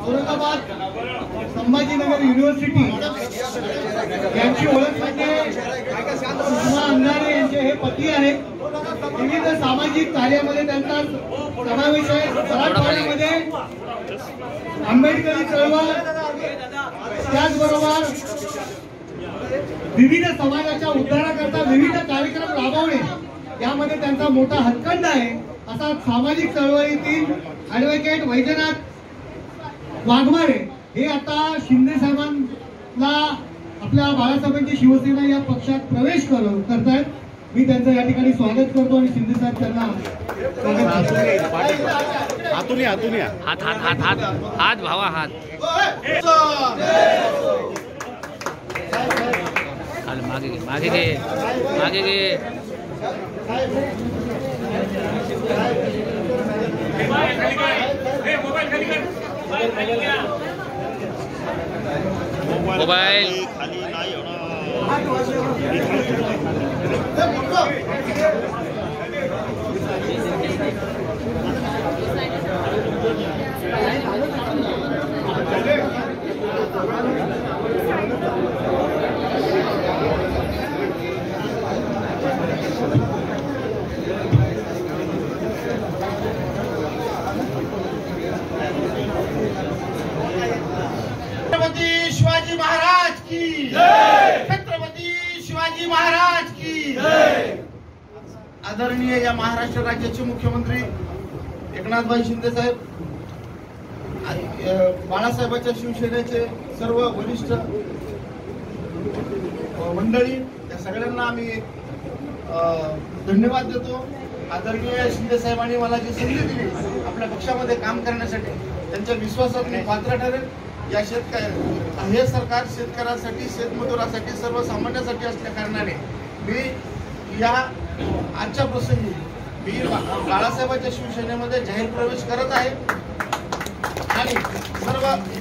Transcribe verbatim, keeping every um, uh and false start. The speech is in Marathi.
औरंगाबाद संभाजीनगर युनिव्हर्सिटी यांची ओळख म्हणजे सुषमा अंधारे यांचे हे पती आहेत. विविध सामाजिक कार्यामध्ये त्यांचा समावेश आहे. मराठवाड्यामध्ये आंबेडकरी चळवळ त्याचबरोबर विविध समाजाच्या उद्धाराकरता विविध कार्यक्रम राबवणे यामध्ये त्यांचा मोठा हातखंड आहे. असा सामाजिक चळवळीतील ॲडव्होकेट वैजनाथ वाघमारे हे आता शिंदे साहेबांना आपल्या बाळासाहेबांची शिवसेना या पक्षात प्रवेश करतायत. मी त्यांचं या ठिकाणी स्वागत करतो आणि शिंदे साहेब त्यांना हातून हातून हात हात हात हात हात भावा हात मागे घे मागे घे मागे घे मोबाईल खाली नाही छत्रपती शिवाजी महाराज की जय. छत्रपती शिवाजी महाराज की जय. आदरणीय या महाराष्ट्र राज्याचे मुख्यमंत्री एकनाथभाई शिंदे साहेब, बाळासाहेबांच्या शिवसेनेचे सर्व वरिष्ठ मंडळी, या सगळ्यांना आम्ही धन्यवाद देतो. आदरणीय शिंदे साहेबांनी मला जी संधी दिली आपल्या पक्षामध्ये काम करण्यासाठी, त्यांच्या विश्वासात मी पात्र ठरेल. या शेतकरी हे सरकार शेतकऱ्यांसाठी, शेतमजुरासाठी, सर्वसामान्यांसाठी असल्या कारणाने मी या आजच्या प्रसंगी मी बाळासाहेबांच्या शिवसेनेमध्ये जाहीर प्रवेश करत आहे आणि सर्व